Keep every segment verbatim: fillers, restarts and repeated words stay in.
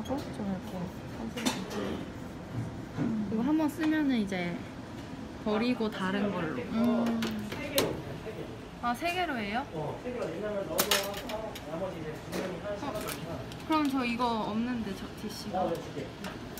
하고 좀 이렇게 사진 이거 한번 쓰면은 이제 버리고 다른 걸로. 음. 아, 세 개로 해요? 어, 세 개로. 왜냐면 너도 하고 나머지 이제 두 명이 하나씩 어, 하니까. 그럼 저 이거 없는데, 저 디씨가. 나 왜 줄게.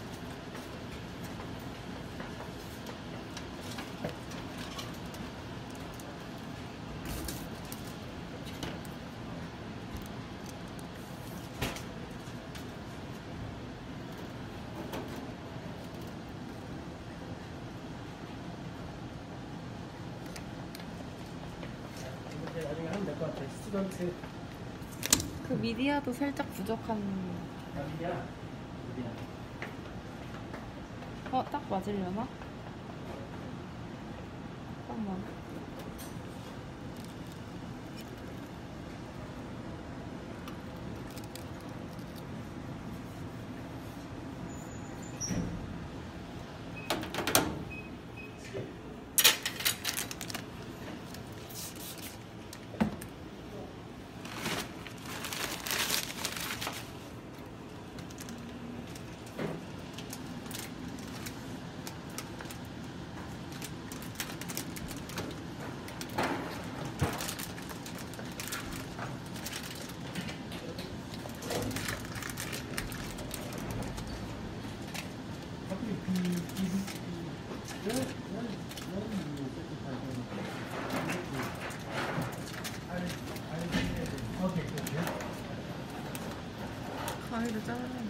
나중에 하면 될 것 같아. 스튜던트. 그 미디어도 살짝 부족한. 야, 미디야. 미디야. 어, 딱 맞으려나? 잠깐만. 가위로 잘라야 돼.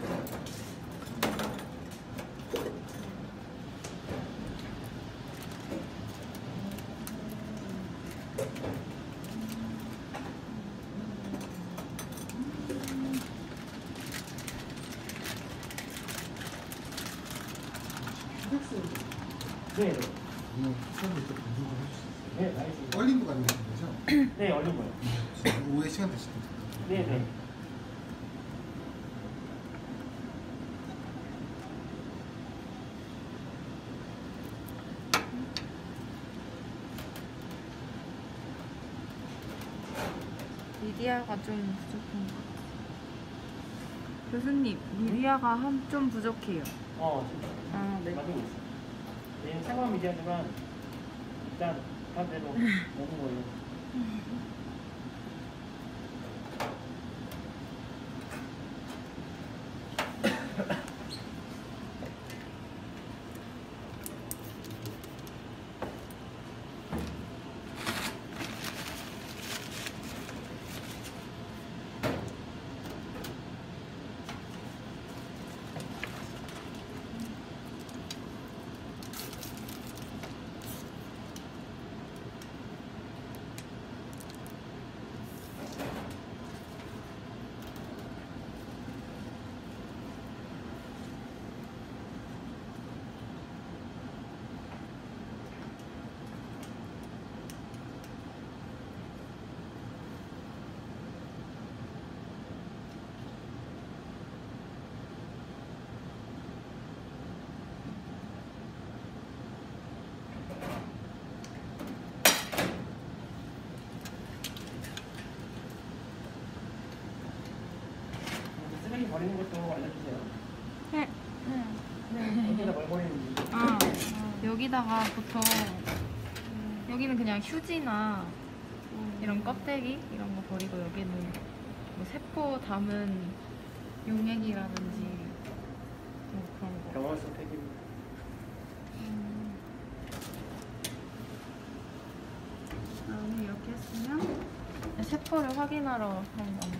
네. 음, 수업을 좀 분석을 해주실 수 있어요? 네, 알겠습니다. 얼린 거 가지고 계신 거죠? 네, 얼린 거요. 오후에 시간 되실 때. 네, 네. 미디어가 좀 부족한 것 같아요. 교수님, 미디어가 한, 좀 부족해요. 어, 진짜. 아, 네. 만들고 있어. 얘는 생활 미디어지만 일단 다대로 먹은 거예요. 쓰레기 버리는 것도 알려주세요. 네. 네. 어디다 뭘 버리는지. 아, 여기다가 보통 여기는 그냥 휴지나 이런 껍데기 이런 거 버리고 여기는 뭐 세포 담은 용액이라든지 뭐 그런 거. 병원 속 폐기. 음. 다음에 이렇게 했으면 세포를 확인하러 한번